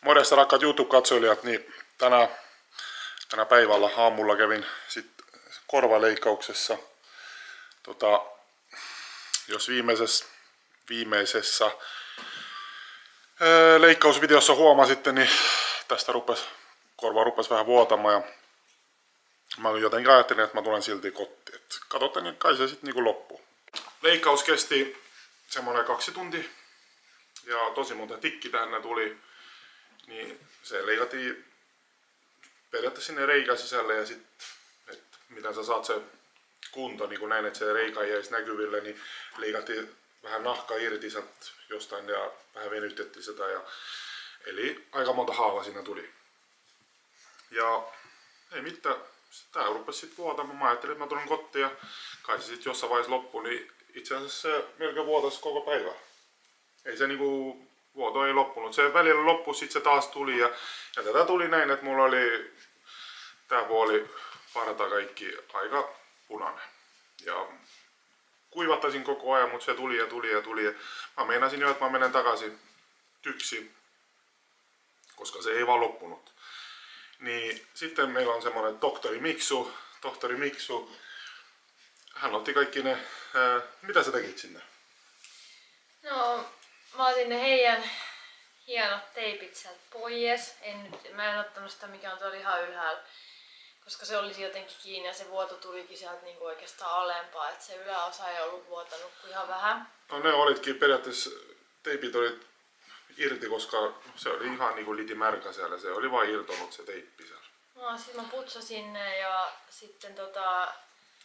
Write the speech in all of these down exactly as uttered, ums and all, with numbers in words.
Morjesta rakkaat YouTube-katsojat, niin tänä, tänä päivällä aamulla kävin sit korvaleikkauksessa. Tota, jos viimeisessä, viimeisessä ää, leikkausvideossa huomasitte, niin tästä rupes, korva rupesi vähän vuotamaan ja mä jotenkin ajattelin, että mä tulen silti kotiin. Et katsotaan, niin kai se sitten niinku loppuu. Leikkaus kesti semmoinen kaksi tuntia ja tosi monta tikki tähän tuli. Niin se leikattiin periaatteessa sinne reikä sisälle ja sitten, että miten sä saat se kunto niin näin, että se reikä ei jäisi näkyville, niin leikattiin vähän nahka irti jostain ja vähän venytettiin sitä. Ja, eli aika monta haavaa siinä tuli. Ja ei mitään, tää rupesi sitten vuotamaan. Mä ajattelin, että mä tulin kotiin ja kai se sitten jossain vaiheessa loppui, niin itse asiassa se melkein vuotasi koko päivä. Ei se niinku... Vuoto ei loppunut. Se välillä loppui, sitten se taas tuli ja, ja tätä tuli näin, että mulla oli tää puoli parta kaikki aika punainen. Ja kuivattaisin koko ajan, mutta se tuli ja tuli ja tuli. Ja mä meinasin jo, että mä menen takaisin tyksiin, koska se ei vaan loppunut. Niin sitten meillä on semmonen tohtori Miksu. Tohtori Miksu. Hän otti kaikki ne... Ää, mitä sä tekit sinne? No... Mä otin ne heidän hienot teipit sieltä pois. En nyt, mä en ottanut sitä mikä on tuolla ihan ylhäällä, koska se olisi jotenkin kiinni ja se vuoto tulikin sieltä niinku oikeastaan alempaa. Et se yläosa ei ollut vuotanut kuin ihan vähän. No ne olitkin periaatteessa, teipit olit irti, koska se oli ihan niinku litimärkä siellä. Se oli vain irtonut se teippi siellä. No sit mä putsasin ne ja sitten tota...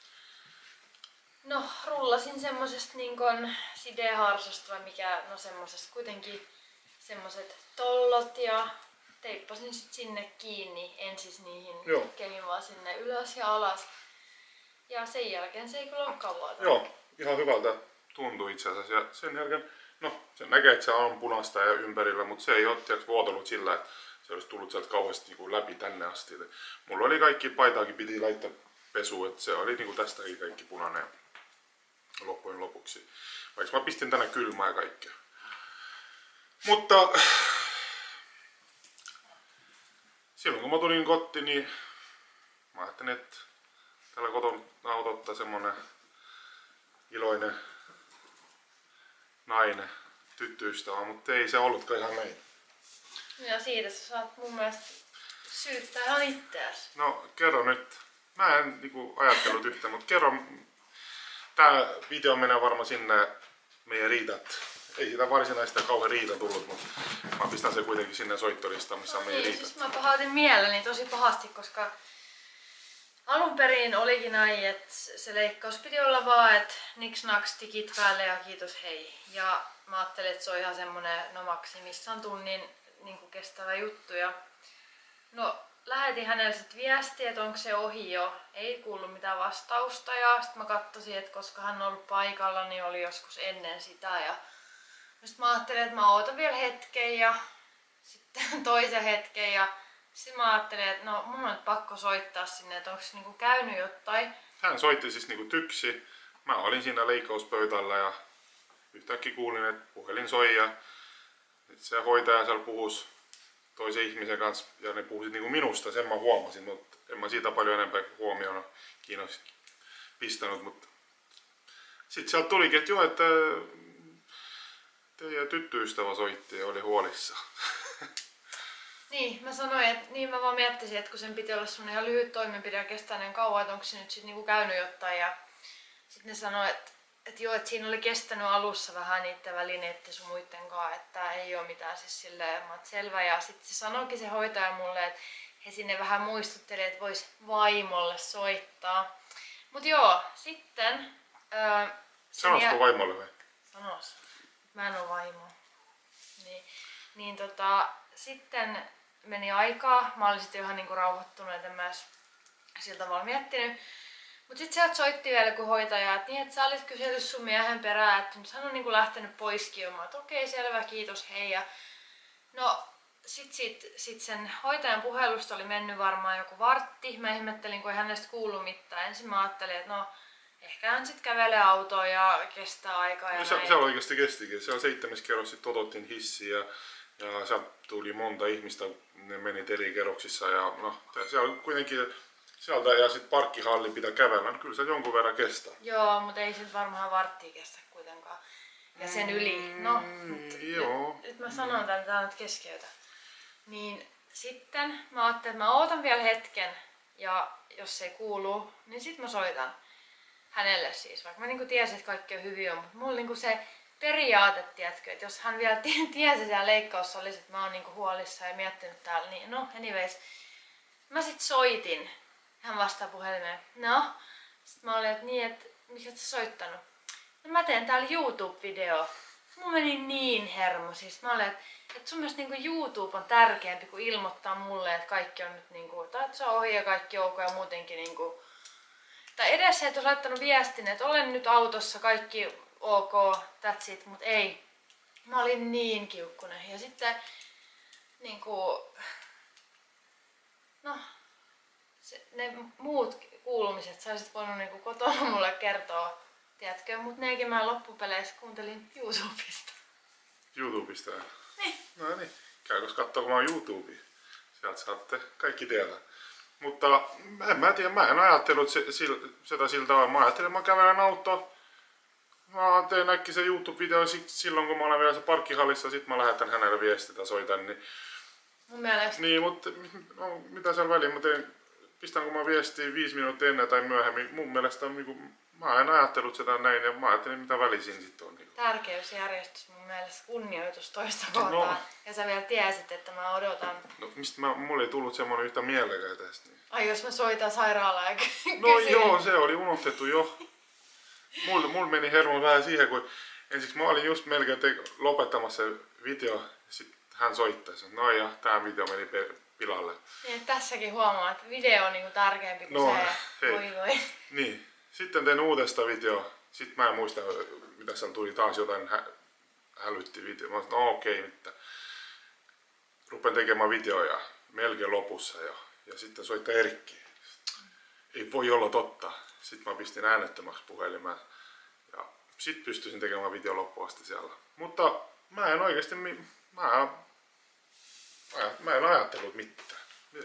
No, rullasin semmosesta niinkon sideharsasta vai mikä, no semmosesta kuitenkin semmoset tollot ja teippasin sit sinne kiinni, en siis niihin tikkeihin vaan sinne ylös ja alas. Ja sen jälkeen se ei kyllä olekaan vuotanut. Joo, ihan hyvältä tuntui itse asiassa ja sen jälkeen, no sen näkee, että se on punaista ja ympärillä, mutta se ei ole tiiäks, vuotanut sillä, että se olisi tullut sieltä kauheasti niin läpi tänne asti. Mulla oli kaikki, paitaakin piti laittaa pesuun, että se oli niin tästäkin kaikki punainen. Loppujen lopuksi. Vaikka mä pistin tänne kylmää ja kaikkea. Mutta silloin kun mä tulin kotiin, niin mä ajattelin, että täällä kotona ottaa semmonen iloinen nainen, tyttöystävä, mutta ei se ollutkaan ihan näin. Ja siitä sä saat mun mielestä syyttää ihan itseäsi. No kerro nyt. Mä en niinku ajatellut yhtään, mutta kerro. Tää video menee varmaan sinne meidän riidat. Ei sitä varsinaista kauhean riita tullut, mutta mä pistän se kuitenkin sinne soittolistaan, missä on meidän niin, riidat. Siis mä pahoitin mieleni tosi pahasti, koska alun perin olikin näin, että se leikkaus piti olla vaan, että niks naks tikit päälle ja kiitos hei. Ja mä ajattelin, että se on ihan semmonen no maksimissaan tunnin niin kuin kestävä juttu. Ja no lähetin hänelle sit viestiä, että onko se ohi jo. Ei kuullut mitään vastausta ja sitten mä katsoin, että koska hän on ollut paikalla, niin oli joskus ennen sitä. Ja sitten mä ajattelin, että mä ootan vielä hetken ja sitten toisen hetken. Ja sitten mä ajattelin, että no mun on nyt pakko soittaa sinne, että onko se niinku käynyt jotain. Hän soitti siis niinku tyksi. Mä olin siinä leikkauspöytällä ja yhtäkkiä kuulin, että puhelin soi ja se hoitaja siellä puhuisi toisen ihmisen kanssa ja ne puhuivat niinku minusta, sen mä huomasin, mutta en mä siitä paljon enempää huomioon kiinnosti pistänyt, mutta sitten sieltä tulikin, että joo, että teidän tyttöystävä soitti ja oli huolissa. Niin, mä sanoin, että niin mä vaan miettisin, että kun sen piti olla semmonen ihan lyhyt toimenpide ja kestää niin kauan, että onko se nyt sit niinku käynyt jotain ja sitten ne sanoi, että että joo, että siinä oli kestänyt alussa vähän niiden välineiden sun muitten kanssa, että ei oo mitään siis silleen, mä oot selvä. Ja sitten se sanoikin se hoitaja mulle, että he sinne vähän muistutteli, että vois vaimolle soittaa. Mut joo, sitten... Öö, Sanoisiko jä... vaimolle vai? Sanois. Mä en oo vaimo. Niin, niin tota, sitten meni aikaa, mä olin sitten ihan niinku rauhoittunut, että en mä edes sillä tavalla miettinyt. Mut sit sieltä soitti vielä kun hoitaja, että niin, et sä olit kysellyt sun miehen perään, että nyt hän on niinku lähtenyt poiskin jo. Mä oot okei, okay, selvä, kiitos, hei. Ja no sit, sit, sit sen hoitajan puhelusta oli mennyt varmaan joku vartti. Mä ihmettelin, kun ei hänestä kuulu mitään. Ensin mä ajattelin, että no ehkä hän sit kävelee autoon ja kestää aikaa. Ja no, se, se oikeasti kestikin. Se on seitsemäs kerros, sit otettiin hissi ja Ja sieltä tuli monta ihmistä, ne meni eri kerroksissa ja no, siellä kuitenkin sieltä ja sitten parkkihalli pitää kävellä, niin kyllä se jonkun verran kestää. Joo, mutta ei se varmaan varttia kestä kuitenkaan. Ja sen yli. No, mut joo. Nyt, nyt mä sanon tämän, tää nyt keskeytä. Niin sitten mä ajattelin, että mä ootan vielä hetken ja jos se ei kuulu, niin sit mä soitan hänelle siis. Vaikka mä niinku tiesin, että kaikki on hyvin, mutta mulla niinku se periaate, tiedätkö, että jos hän vielä tiesi siellä leikkaussalissa, että mä oon niinku huolissaan ja miettinyt täällä, niin no anyways. Mä sit soitin. Hän vastaa puhelimeen. No. Sitten mä olin, että niin, että miksi et sä soittanut? No mä teen täällä YouTube-video. Mun meni niin hermo. Siis mä olin, että, että sun mielestä niin YouTube on tärkeämpi kuin ilmoittaa mulle, että kaikki on nyt niin kuin, tai että se on ohi ja kaikki ok ja muutenkin niin kuin. Tai edes se, että olisi laittanut viestin, että olen nyt autossa, kaikki ok, that's it, mut ei. Mä olin niin kiukkunen. Ja sitten niin kuin, no, se, ne muut kuulumiset saisit voinut niinku kotona mulle kertoa, tiedätkö, mutta nekin mä loppupeleissä kuuntelin YouTubesta. YouTubesta? Niin. No niin, käykö katsomaan YouTubea. Sieltä saatte kaikki tietää. Mutta en mä tiedä, mä en ajatellut se, sil, sitä siltä tavalla. Mä ajattelin, että mä kävelen autoa. Mä teen äkki se YouTube-video silloin, kun mä olen vielä se parkkihallissa. Sit mä lähetän hänelle viestitä, soitan. Niin, mun mielestä. niin mutta no, mitä siellä väliin? Mä teen, pistänkö mä viestiä viisi minuuttia ennen tai myöhemmin. Mun mielestä on niinku, mä en ajatellut sitä näin ja mä ajattelin, mitä välisin sitten on. Niinku. Tärkeysjärjestys mun mielestä, kunnioitus toista kohtaan. No. Ja sä vielä tiesit, että mä odotan. No mistä mä, mulle ei tullut semmonen yhtä mielekää tästä. Niin. Ai jos mä soitan sairaalaan ja No kysyin. Joo, se oli unohtettu jo. Mulla mul meni hermo vähän siihen, kun ensiksi mä olin just melkein te- lopettamassa se video ja sit hän soittaisi. No ja tää video meni pe- pilalle. Niin, tässäkin huomaa, että video on niinku tärkeämpi kuin No, se. hei. Voi voi. Niin. Sitten tein uudesta video. Sitten mä en muista, mitä siellä tuli taas jotain hä- hälytti video. Mä sanoin, no okei, että rupean tekemään videoja melkein lopussa jo. Ja sitten soittaa Erkki. Ei voi olla totta. Sitten mä pistin äänettömäksi puhelimen. Ja sitten pystyisin tekemään video loppuun asti siellä. Mutta mä en oikeasti, mä, mä, mä en ajatellut mitään.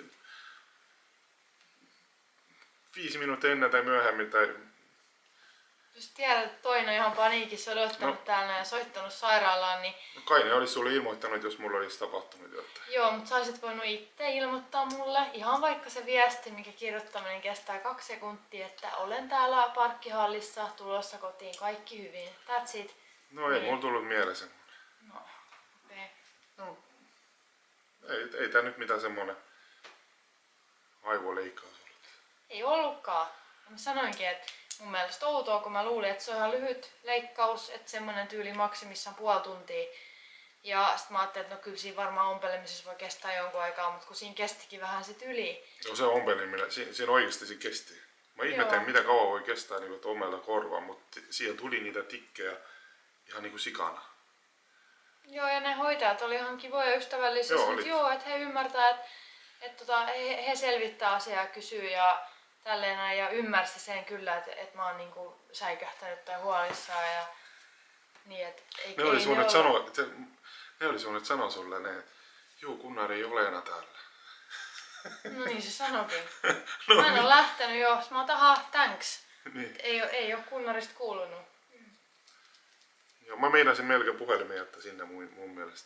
Viisi minuuttia ennen tai myöhemmin tai... Jos tiedät, että toinen on ihan paniikissa odottanut no. täällä ja soittanut sairaalaan, niin... No kai ne olisi sulle ilmoittanut, jos mulla olisi tapahtunut jotain. Joo, mutta saisit voinut itse ilmoittaa mulle ihan vaikka se viesti, mikä kirjoittaminen kestää kaksi sekuntia, että olen täällä parkkihallissa, tulossa kotiin, kaikki hyvin. That's it. No ei niin. Mulla tullut mieleen semmonen. No, okei. Okay. No, ei, ei tää nyt mitään semmonen aivoleikkaus ollut. Ei ollutkaan. Mä sanoinkin, että mun mielestä outoa, kun mä luulin, että se on ihan lyhyt leikkaus, että semmonen tyyli maksimissaan puoli tuntia. Ja sit mä ajattelin, että no kyllä siinä varmaan ompelemisessa voi kestää jonkun aikaa, mutta kun siinä kestikin vähän sit yli. No se ompeleminen, si siinä oikeasti se kesti. Mä ihmettelen, mitä kauan voi kestää niin kuin omelta korvaa, mutta siihen tuli niitä tikkejä ihan niin kuin sikana. Joo, ja ne hoitajat oli ihan kivoja ja ystävällisiä. Joo, että joo, että he ymmärtää, että, että tota, he, he selvittää asiaa ja kysyy ja tälleen näin, ja ymmärsi sen kyllä, että, että mä oon niinku säikähtänyt tai huolissaan ja niin, että ei, ne ei olisi ne voinut ole... sanoa, että ne olisi voinut sanoa sulle ne, että juu, Kunnari ei ole enää täällä. No niin se sanokin. No, mä en niin. ole lähtenyt jo, mä oon aha, thanks. Niin. Ei, ole, ei ole Kunnarista kuulunut. Joo, mä meinasin melkein puhelimen jättää sinne mun, mun mielestä.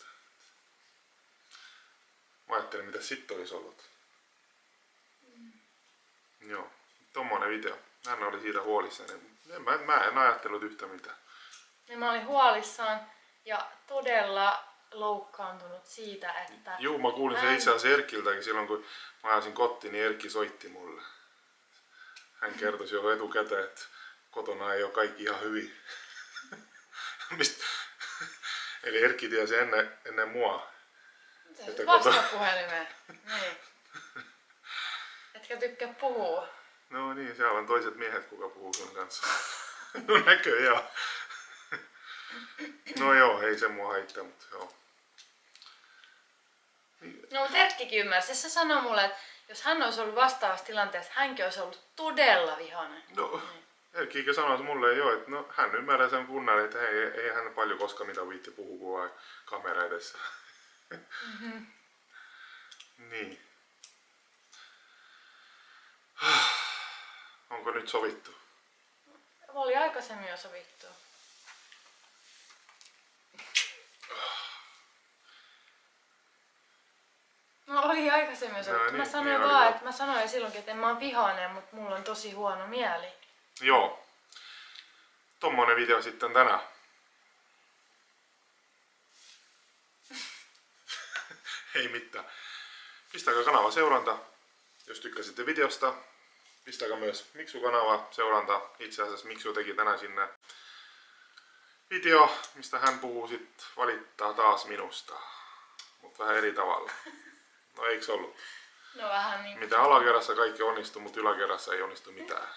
Mä ajattelin, mitä sitten olisi ollut. Mm. Joo, tommonen video. Hän oli siitä huolissaan. En, mä, mä en ajatellut yhtä mitään. Ja mä olin huolissaan ja todella loukkaantunut siitä, että... Juu, mä kuulin sen itse asiassa Erkiltäkin silloin, kun mä ajasin kotiin, niin Erkki soitti mulle. Hän kertoi jo etukäteen, että kotona ei ole kaikki ihan hyvin. Mist... Eli Erkki tiesi ennen, ennen mua. Että vasta puhelimeen. Niin. Etkä tykkää puhua. No niin, siellä on toiset miehet, kuka puhuu sun kanssa. No näköjään. No joo, ei se mua haittaa, mutta joo. No mutta Erkkikin ymmärsi. Se sanoi mulle, että jos hän olisi ollut vastaavassa tilanteessa, hänkin olisi ollut todella vihainen. No, niin. Erkkikin sanoi mulle jo, että no, hän ymmärrää sen kunnalle, että hei, ei hän paljon koskaan mitä viitti puhua, kun kamera edessä. Mm-hmm. Niin. Onko nyt sovittu? Oli aikaisemmin jo sovittu. No oli aikaisemmin sovittu. No, niin, mä sanoin niin vaan, oli. että mä sanoin silloinkin, että en mä oon vihainen, mutta mulla on tosi huono mieli. Joo. Tommonen video sitten tänään. Ei mitään. Pistäkää kanava seuranta, jos tykkäsitte videosta. Pistäkää myös Miksu-kanava seuranta. Itse asiassa Miksu teki tänään sinne video, mistä hän puhuu sit valittaa taas minusta. Mut vähän eri tavalla. No eiks ollut? No vähän niin. Mitä alakerrassa kaikki onnistuu, mutta yläkerrassa ei onnistu mitään.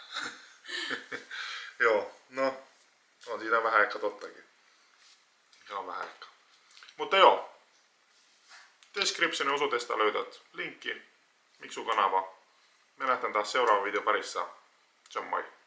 Joo, no on siinä vähän ehkä tottakin. Ihan vähän ehkä. Mutta joo. Descriptionin osoitteesta löytät linkki Miksu-kanava. Me nähdään taas seuraavan videon parissa. Se on moi.